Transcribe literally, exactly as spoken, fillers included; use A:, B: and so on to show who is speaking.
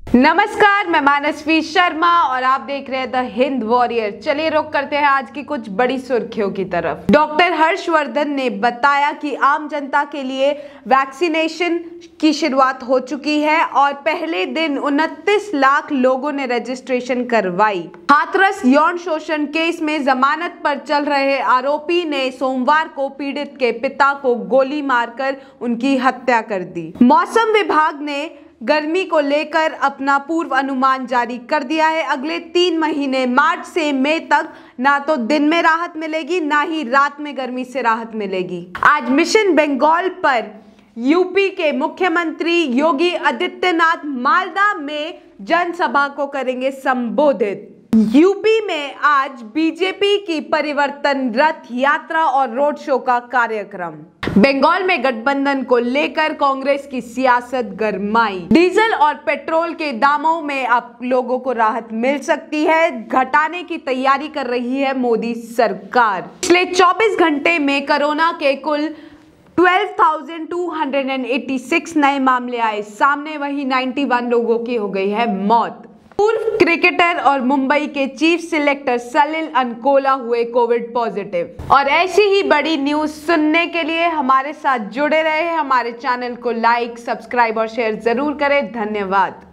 A: नमस्कार, मैं मानसवी शर्मा और आप देख रहे हैं द हिंद वॉरियर। चलिए रुक करते हैं आज की कुछ बड़ी सुर्खियों की तरफ। डॉक्टर हर्षवर्धन ने बताया कि आम जनता के लिए वैक्सीनेशन की शुरुआत हो चुकी है और पहले दिन उनतीस लाख लोगों ने रजिस्ट्रेशन करवाई। हाथरस यौन शोषण केस में जमानत पर चल रहे आरोपी ने सोमवार को पीड़ित के पिता को गोली मारकर उनकी हत्या कर दी। मौसम विभाग ने गर्मी को लेकर अपना पूर्व अनुमान जारी कर दिया है। अगले तीन महीने मार्च से मई तक ना तो दिन में राहत मिलेगी ना ही रात में गर्मी से राहत मिलेगी। आज मिशन बंगाल पर यूपी के मुख्यमंत्री योगी आदित्यनाथ मालदा में जनसभा को करेंगे संबोधित। यूपी में आज बीजेपी की परिवर्तन रथ यात्रा और रोड शो का कार्यक्रम। बंगाल में गठबंधन को लेकर कांग्रेस की सियासत गरमाई। डीजल और पेट्रोल के दामों में अब लोगों को राहत मिल सकती है, घटाने की तैयारी कर रही है मोदी सरकार। पिछले चौबीस घंटे में कोरोना के कुल बारह हज़ार दो सौ छियासी नए मामले आए सामने, वहीं इक्यानवे लोगों की हो गई है मौत। पूर्व क्रिकेटर और मुंबई के चीफ सिलेक्टर सलिल अंकोला हुए कोविड पॉजिटिव। और ऐसी ही बड़ी न्यूज सुनने के लिए हमारे साथ जुड़े रहे। हमारे चैनल को लाइक, सब्सक्राइब और शेयर जरूर करें। धन्यवाद।